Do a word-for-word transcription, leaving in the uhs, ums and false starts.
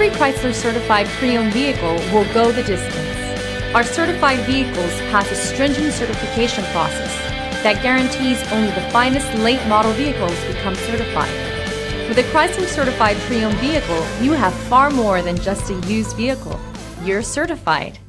every Chrysler certified pre-owned vehicle will go the distance. Our certified vehicles pass a stringent certification process that guarantees only the finest late model vehicles become certified. With a Chrysler certified pre-owned vehicle, you have far more than just a used vehicle. You're certified.